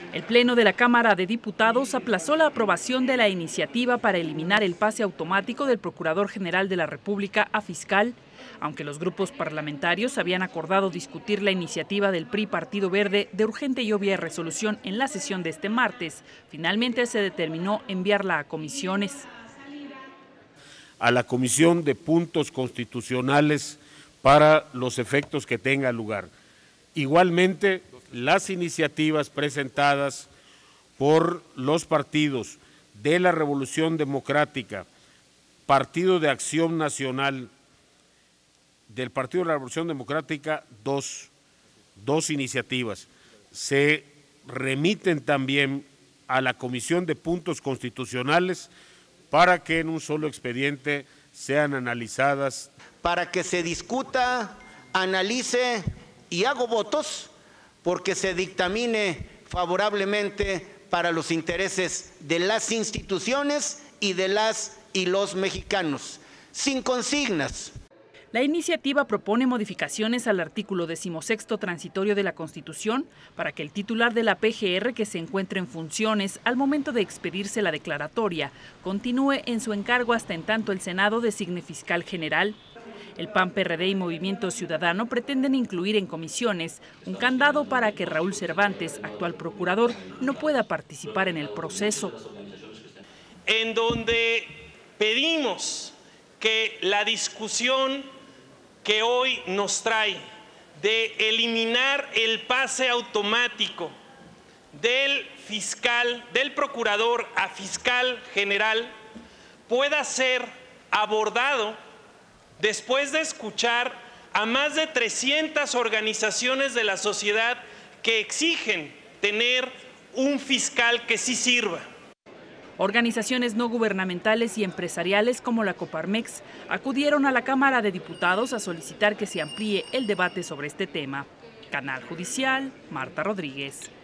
El Pleno de la Cámara de Diputados aplazó la aprobación de la iniciativa para eliminar el pase automático del Procurador General de la República a fiscal, aunque los grupos parlamentarios habían acordado discutir la iniciativa del PRI Partido Verde de urgente y obvia resolución en la sesión de este martes. Finalmente se determinó enviarla a comisiones. A la Comisión de Puntos Constitucionales para los efectos que tenga lugar. Igualmente, las iniciativas presentadas por los partidos de la Revolución Democrática, Partido de Acción Nacional, del Partido de la Revolución Democrática, dos iniciativas. Se remiten también a la Comisión de Puntos Constitucionales para que en un solo expediente sean analizadas. Para que se discuta, analice y hago votos porque se dictamine favorablemente para los intereses de las instituciones y de las y los mexicanos, sin consignas. La iniciativa propone modificaciones al artículo 16º transitorio de la Constitución para que el titular de la PGR que se encuentre en funciones al momento de expedirse la declaratoria continúe en su encargo hasta en tanto el Senado designe fiscal general. El PAN, PRD y Movimiento Ciudadano pretenden incluir en comisiones un candado para que Raúl Cervantes, actual procurador, no pueda participar en el proceso. En donde pedimos que la discusión que hoy nos trae de eliminar el pase automático del fiscal, del procurador a fiscal general, pueda ser abordado después de escuchar a más de 300 organizaciones de la sociedad que exigen tener un fiscal que sí sirva. Organizaciones no gubernamentales y empresariales como la Coparmex acudieron a la Cámara de Diputados a solicitar que se amplíe el debate sobre este tema. Canal Judicial, Marta Rodríguez.